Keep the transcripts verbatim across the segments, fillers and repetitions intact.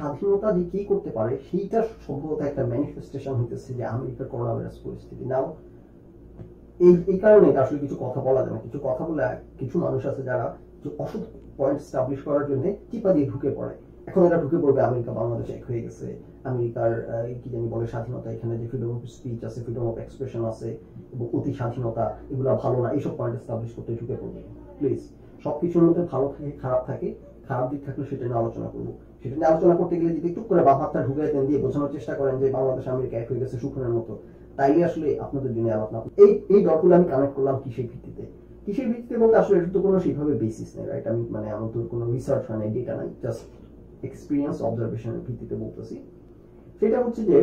স্বাধীনতা যে কি করতে পারে সেইটা সম্ভবত একটা ম্যানিফেস্টেশন হইতেছে যে আমেরিকার করোনা ভাইরাস পরিস্থিতি। নাও এই এই কারণে আসলে কিছু কথা বলা যায় না, কিছু কথা বলে কিছু মানুষ আছে যারা অসৎ পয়েন্ট স্টাবলিশ করার জন্য চিপা দিয়ে ঢুকে পড়ে। এখন এরা ঢুকে পড়বে আমেরিকা বাংলাদেশ এক হয়ে গেছে, আমেরিকার কি জানি বলে স্বাধীনতা, এখানে যে ফ্রিডম অফ স্পিচ আছে, ফ্রিডম অফ এক্সপ্রেশন আছে এবং অতি স্বাধীনতা, এগুলো ভালো না, এইসব পয়েন্ট স্টাবলিশ করতে ঢুকে পড়বে। প্লিজ, সবকিছুর মধ্যে ভালো থাকে খারাপ থাকে, খারাপ দিক থাকলে সেটা নিয়ে আলোচনা করবো। সেটা নিয়ে আলোচনা করতে গেলে যদি টুক করে বাম হাতটা ঢুকে দেন দিয়ে বোঝানোর চেষ্টা করেন যে বাংলাদেশ আমেরিকা এক হয়ে গেছে সুখনের মতো, তাইলে আসলে আপনাদের জন্য আলাপ না। এই এই ডটগুলো আমি কানেক্ট করলাম কিসের ভিত্তিতে কিসের ভিত্তিতে বলতে আসলে এটা তো কোনো সেইভাবে বেসিস নেই, রাইট? আমি মানে আমার তো কোনো রিসার্চ হয় নাই, ডেটা নাই, জাস্ট এক্সপিরিয়েন্স অবজারভেশনের ভিত্তিতে বলতেছি। সেটা হচ্ছে যে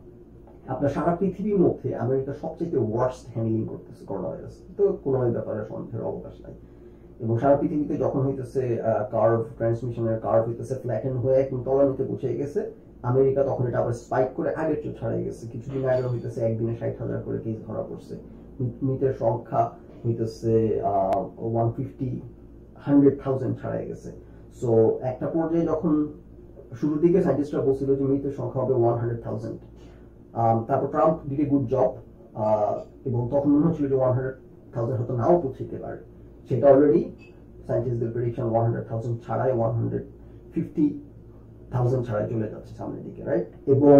আপনার সারা পৃথিবীর মধ্যে আমেরিকা সবচেয়ে ওয়ার্স্ট হ্যান্ডলিং করতেছে করোনা ভাইরাস, তো কোনো ব্যাপারে সন্দেহের অবকাশ নাই। এবং সারা পৃথিবীতে যখন হইতেছে কার্ভ ট্রান্সমিশনের কার্ভ হইতেছে ফ্ল্যাটেন হয়ে একদম তলানিতে পৌঁছে গেছে, আমেরিকা তখন এটা আবার স্পাইক করে আগের চেয়ে ছাড়াই গেছে। কিছুদিন আগে হইতেছে একদিনে ষাট হাজার করে কেস ধরা পড়ছে, মৃতের সংখ্যা হইতেছে ওয়ান ফিফটি হান্ড্রেড থাউজেন্ড ছাড়াই গেছে। সো একটা পর্যায়ে যখন শুরুর দিকে সায়েন্টিস্টরা বলছিল যে মৃতের সংখ্যা হবে ওয়ান হান্ড্রেড থাউজেন্ড, তারপর Trump did a good job এবং তখন মনে হচ্ছিল যে ওয়ান হান্ড্রেড থাউজেন্ড হয়তো নাও পৌঁছতে পারে। সেটা অলরেডি সায়েন্টিস্টদের প্রেডিকশন ওয়ান হান্ড্রেড থাউজেন্ড ছাড়াই ওয়ান হান্ড্রেড ফিফটি থাউজেন্ড ছাড়াই চলে যাচ্ছে সামনের দিকে, রাইট? এবং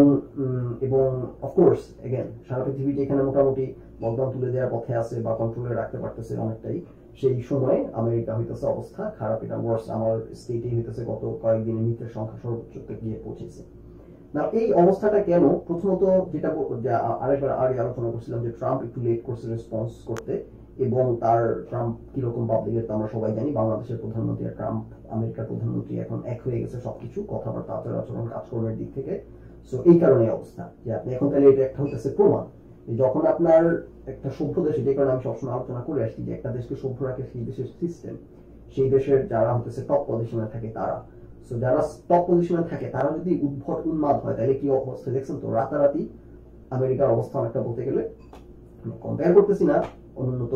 এবং অফকোর্স এগেন সারা পৃথিবী যেখানে মোটামুটি লকডাউন তুলে দেওয়ার পথে আছে বা কন্ট্রোলে রাখতে পারতেছে অনেকটাই, সেই সময় আমেরিকা হইতেছে অবস্থা খারাপ। এটা ওয়ার্স আমার স্টেটে হইতেছে গত কয়েকদিনে মৃতের সংখ্যা সর্বোচ্চতে গিয়ে পৌঁছেছে। না, এই অবস্থাটা কেন? প্রথমত যেটা আরেকবার আগে আলোচনা করছিলাম যে ট্রাম্প একটু লেট করছে রেসপন্স করতে, এবং তার ট্রাম্প কিরকম পাবলিকের তো আমরা সবাই জানি। বাংলাদেশের প্রধানমন্ত্রী আর ট্রাম্প আমেরিকার প্রধানমন্ত্রী এখন এক হয়ে গেছে সবকিছু, কথাবার্তা, আচার আচরণ, কাজকর্মের দিক থেকে। সো এই কারণে অবস্থা যে আপনি এখন তাহলে এটা একটা হচ্ছে প্রমাণ যখন আপনার একটা সভ্য দেশে, যে কারণে আমি সবসময় আলোচনা করে আসছি যে একটা দেশকে সভ্য রাখে সেই দেশের সিস্টেম, সেই দেশের যারা হচ্ছে টপ পজিশনে থাকে তারা। সো যারা টপ পজিশনে থাকে তারা যদি উদ্ভট উন্মাদ হয় তাহলে কি অবস্থা দেখছেন তো। রাতারাতি আমেরিকার অবস্থা অনেকটা বলতে গেলে, কম্পেয়ার করতেছি না অনুন্নত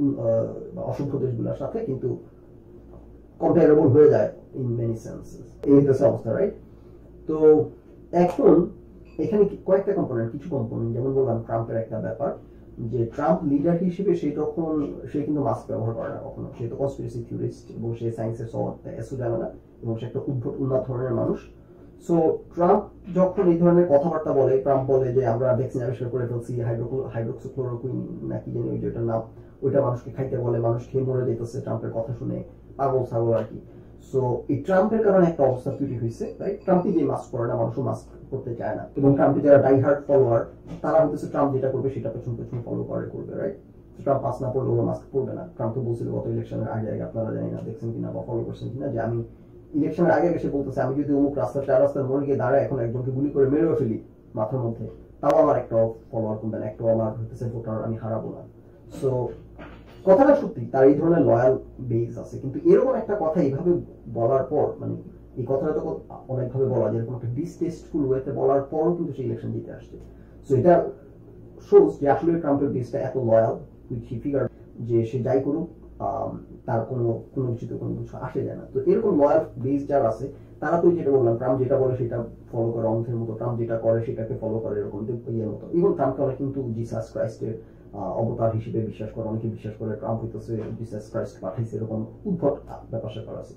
অসভ্য দেশগুলোর সাথে, কিন্তু কম্পেয়ারেবল হয়ে যায় ইন মেনি সেন্সেস। এই হচ্ছে অবস্থা, রাইট? তো এখন এখানে কয়েকটা কম্পোনেন্ট, কিছু কম্পোনেন্ট, যেমন বললাম ট্রাম্পের একটা ব্যাপার যে ট্রাম্প লিডার হিসেবে সে তখন সে কিন্তু মাস্ক ব্যবহার করে না কখনো, সে তো কনস্পিরেসি থিওরিস্ট এবং সে সায়েন্সের সব এসু জানে না এবং সে একটা উদ্ভট উন্মাদ ধরনের মানুষ। সো ট্রাম্প যখন এই ধরনের কথাবার্তা বলে, ট্রাম্প বলে যে আমরা ভ্যাকসিন আবিষ্কার করে ফেলছি, হাইড্রোক্সিক্লোরোকুইন নাকি জানি ওই যেটার নাম, ওইটা মানুষকে খাইতে বলে, মানুষ খেয়ে মরে যেতেছে ট্রাম্পের কথা শুনে, পাগল ছাগল আর কি। সো এই ট্রাম্পের কারণে একটা অবস্থা তৈরি হয়েছে, রাইট? ট্রাম্পই যে মাস্ক পরে না, মানুষও মাস্ক করতে চায় না, এবং ট্রাম্পের যারা ডাইহার্ড ফলোয়ার তারা হচ্ছে ট্রাম্প যেটা করবে সেটা পেছন পেছন ফলো করে করবে, রাইট? ট্রাম্প মাস্ক না পড়লে ওরা মাস্ক পড়বে না। ট্রাম্প তো বলছিল গত ইলেকশনের আগে আগে, আপনারা জানি না দেখছেন কিনা বা ফলো করছেন কিনা, যে আমি ইলেকশনের আগে এসে বলতেছে আমি যদি অমুক রাস্তা চার রাস্তার মোড়ে গিয়ে দাঁড়ায় এখন একজনকে গুলি করে মেরেও ফেলি মাথার মধ্যে, তাও আমার একটা ফলোয়ার কমবে না, একটাও আমার হইতেছে ভোটার আমি হারাবো না। সো কথাটা সত্যি, তার এই ধরনের লয়াল বেস আছে, কিন্তু এরকম একটা কথা এইভাবে বলার পর, মানে এই কথাটা তো অনেকভাবে বলা যায়, এরকম একটা ডিসটেস্টফুল ওয়েতে বলার পরও কিন্তু সে ইলেকশন জিতে আসছে। সো এটা শোজ যে আসলে ট্রাম্পের বেসটা এত লয়াল, উইচ হি ফিগার যে সে যাই করুক তার কোনো কোনো কিছুতে কোনো কিছু আসে যায় না। তো এরকম লয়াল বেস যারা আছে তারা তো যেটা বললাম, ট্রাম্প যেটা বলে সেটা ফলো করে অন্ধের মতো, ট্রাম্প যেটা করে সেটাকে ফলো করে এরকম ইয়ের মতো। ইভেন ট্রাম্পকে অনেক কিন্তু জিসাস ক্রাইস্টের অবতার হিসেবে বিশ্বাস করে, অনেকে বিশ্বাস করে ট্রাম্প হইতেছে জিসাস ক্রাইস্ট পাঠাইছে, এরকম উদ্ভট ব্যাপার স্যাপার আছে।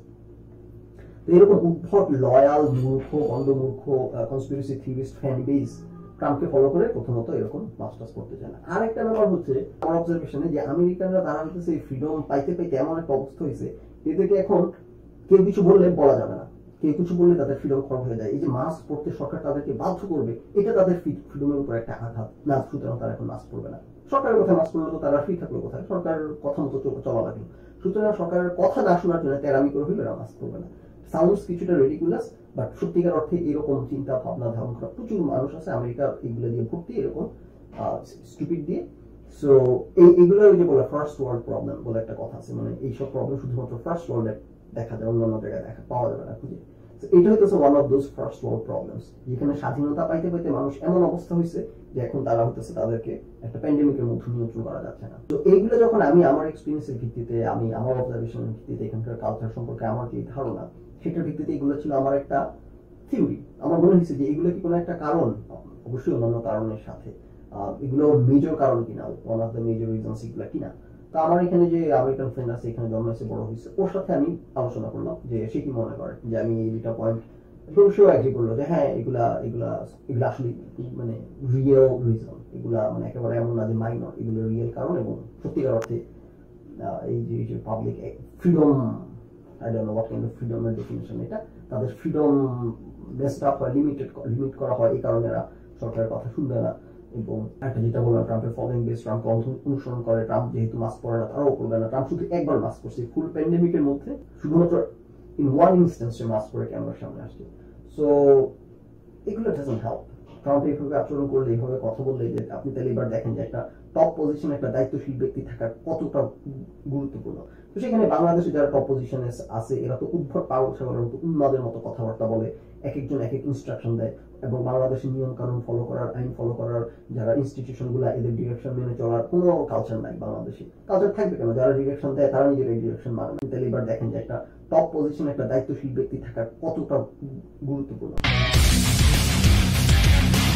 তো এরকম উদ্ভট লয়াল মূর্খ অন্ধমূর্খ কনস্পিরেসি থিওরিস্ট ফ্যান বেস ট্রাম্পকে ফলো করে প্রথমত এরকম মাস্টার্স করতে চায় না। আর একটা ব্যাপার হচ্ছে আমার অবজারভেশনে যে আমেরিকানরা তারা হচ্ছে এই ফ্রিডম পাইতে পাইতে এমন একটা অবস্থা হয়েছে এদেরকে এখন কেউ কিছু বললে বলা যাবে না, কেউ কিছু বললে তাদের ফ্রিডম খর্ব হয়ে যায়। এই যে মাস্ক পড়তে সরকার তাদেরকে বাধ্য করবে, এটা তাদের ফ্রিডমের উপর একটা আঘাত না, সুতরাং তারা এখন মাস্ক পড়বে না। সরকারের কথা মাস্ক পড়লে তো তারা ফ্রি থাকলো কোথায়, সরকারের কথা মতো চলা লাগলো, সুতরাং সরকারের কথা না শোনার জন্য তেরামি করে হইলে মাস্ক পড়বে না। সাউন্ডস কিছুটা রেডিকুলাস, বাট সত্যিকার অর্থে এরকম চিন্তা ভাবনা ধারণ করা প্রচুর মানুষ আছে আমেরিকার, এগুলো দিয়ে ভর্তি এরকম স্টুপিড দিয়ে। সো এই এগুলো ওই যে বলে ফার্স্ট ওয়ার্ল্ড প্রবলেম বলে একটা কথা আছে, মানে এইসব প্রবলেম শুধুমাত্র ফার্স্ট ওয়ার্ল্ডে দেখা যায়, অন্যান্য জায়গায় দেখা পাওয়া যাবে না খুঁজে। এটা হইতেছে one of those first world problems, যেখানে স্বাধীনতা পাইতে পাইতে মানুষ এমন অবস্থা হয়েছে যে এখন তারা হইতেছে তাদেরকে একটা প্যান্ডেমিকের মধ্যে নিয়ন্ত্রণ করা যাচ্ছে না। তো এইগুলো যখন আমি আমার এক্সপিরিয়েন্সের ভিত্তিতে, আমি আমার অবজারভেশনের ভিত্তিতে, এখানকার কালচার সম্পর্কে আমার যে ধারণা সেটার ভিত্তিতে এগুলো ছিল আমার একটা থিওরি। আমার মনে হয়েছে যে এগুলো কি কোনো একটা কারণ, অবশ্যই অন্যান্য কারণের সাথে, এগুলো মেজর কারণ কিনা, one of the major reasons এগুলো কিনা। তা আমার এখানে যে আমেরিকান ফ্রেন্ড আছে, এখানে জন্মাইছে বড় হয়েছে, ওর সাথে আমি আলোচনা করলাম যে সে কি মনে করে যে আমি এই দুটা পয়েন্ট, এবং সেও এগ্রি করলো যে হ্যাঁ এগুলা এগুলা এগুলা আসলে মানে রিয়েল রিজন, এগুলা মানে একেবারে এমন না যে মাইনর, এগুলো রিয়েল কারণ এবং সত্যিকার অর্থে এই যে public freedom, I don't know what kind of ফ্রিডমের ডেফিনিশন এটা, তাদের ফ্রিডম বেস্ট আপ হয়, লিমিটেড লিমিট করা হয়, এই কারণে এরা সরকারের কথা শুনবে না। এবং একটা যেটা বললাম, ট্রাম্পের ফলোইং বেস, ট্রাম্পকে অনুসরণ করে, ট্রাম্প যেহেতু মাস্ক পরে না তারাও করবে না। ট্রাম্প শুধু একবার মাস্ক করছে ফুল প্যান্ডেমিকের মধ্যে, শুধুমাত্র ইন ওয়ান ইনস্টেন্স সে মাস্ক পরে ক্যামেরার সামনে আসছে। সো এগুলো ডাজন্ট হেল্প। ট্রাম্প এইভাবে আচরণ করলে, এইভাবে কথা বললে, যে আপনি তাহলে এবার দেখেন যে একটা টপ পজিশনে একটা দায়িত্বশীল ব্যক্তি থাকা কতটা গুরুত্বপূর্ণ। তো সেখানে বাংলাদেশে যারা টপ পজিশনে আছে এরা তো উদ্ভট পাগল ছাগলের মতো উন্মাদের মতো কথাবার্তা বলে, এক একজন এক এক ইনস্ট্রাকশন দেয়, এবং বাংলাদেশের নিয়ম কানুন ফলো করার, আইন ফলো করার, যারা ইনস্টিটিউশন গুলা এদের ডিরেকশন মেনে চলার কোনো কালচার নাই বাংলাদেশে। কালচার থাকবে কেন? যারা ডিরেকশন দেয় তারা নিজের এই ডিরেকশন মানে। তাহলে এবার দেখেন যে একটা টপ পজিশনে একটা দায়িত্বশীল ব্যক্তি থাকা কতটা গুরুত্বপূর্ণ।